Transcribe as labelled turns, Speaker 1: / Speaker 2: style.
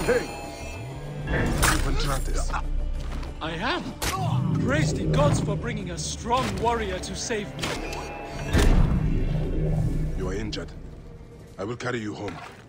Speaker 1: I am. Praise the gods for bringing a strong warrior to save me.
Speaker 2: You are injured. I will carry you home.